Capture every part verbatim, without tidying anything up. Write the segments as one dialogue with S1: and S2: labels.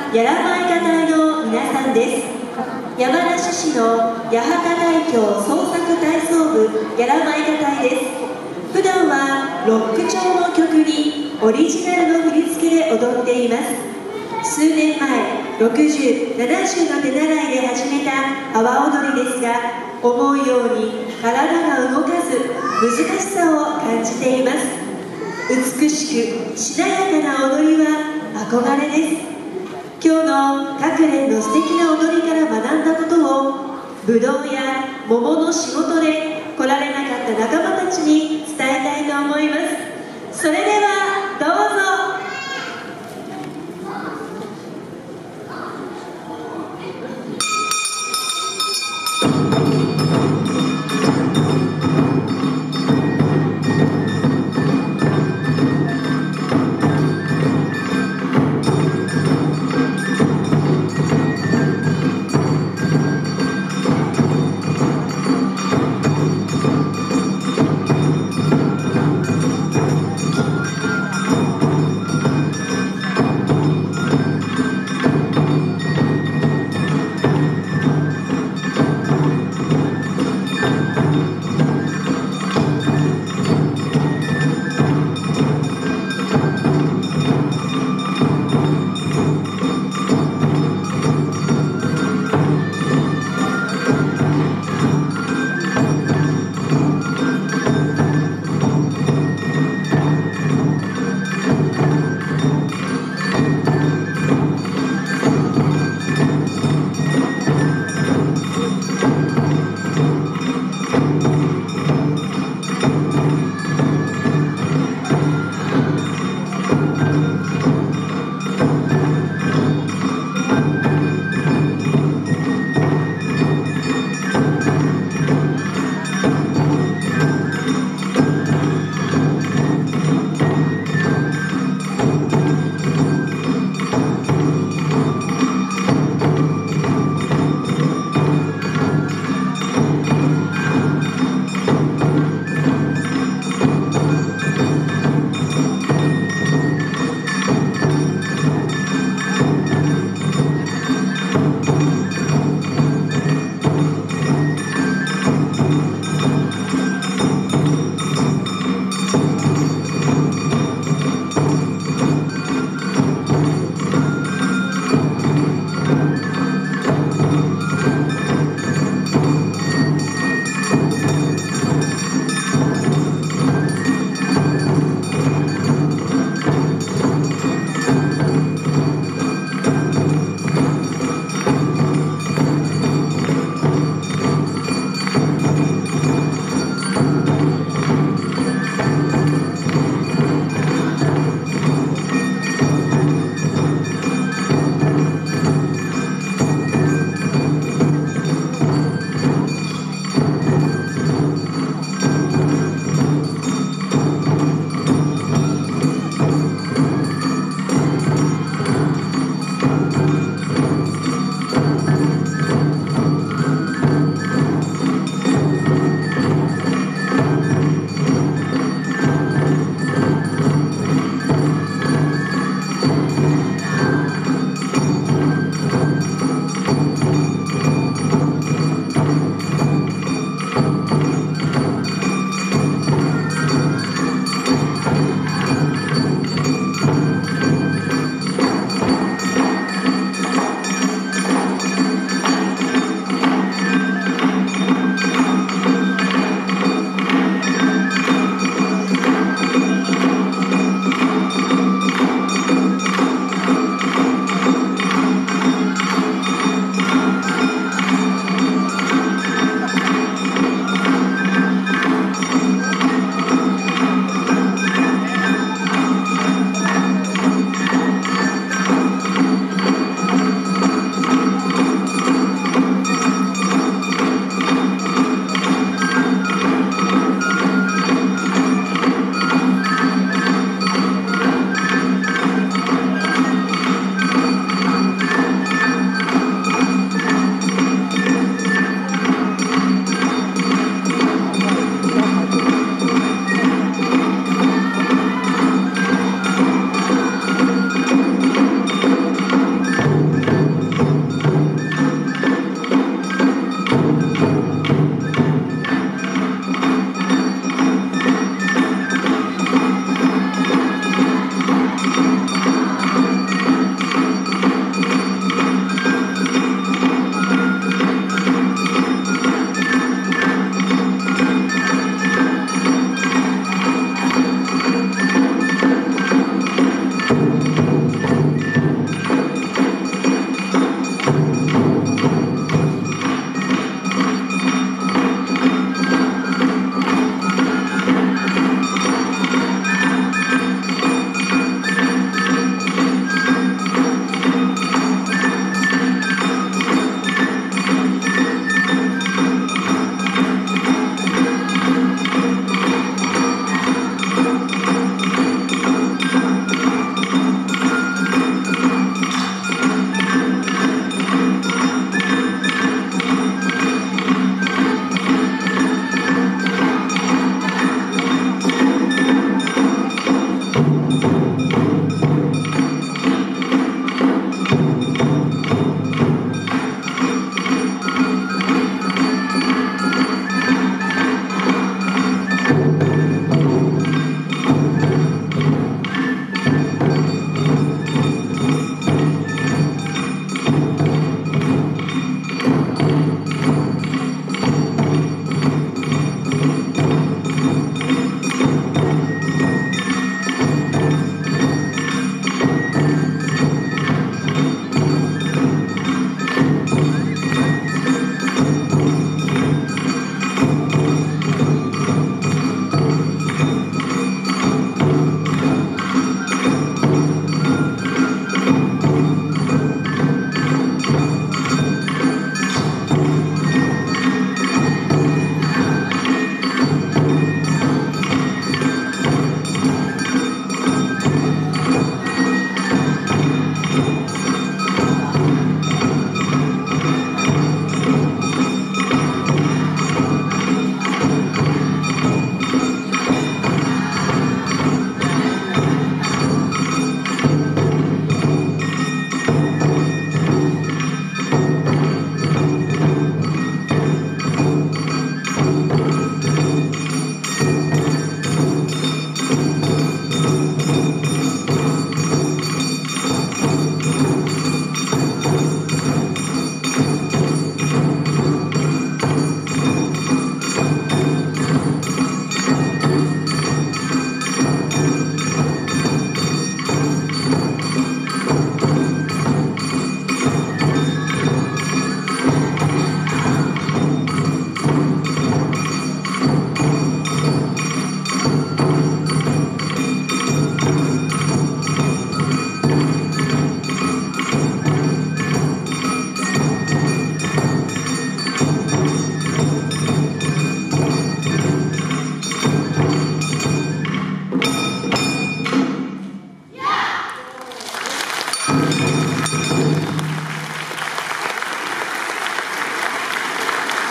S1: やらまいか隊の皆さんです。山梨市の八幡海峡創作体操部やらまいか隊です。普段はロック調の曲にオリジナルの振り付けで踊っています。数年前、ろくじゅう、ななじゅうの手習いで始めた阿波踊りですが、思うように体が動かず難しさを感じています。美しくしなやかな踊りは憧れです。今日の各連の素敵な踊りから学んだことをぶどうや桃の仕事で来られなかった仲間たちに伝えたいと思います。それではどうぞ。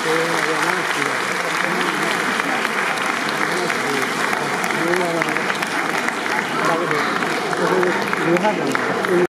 S2: だけど、それで、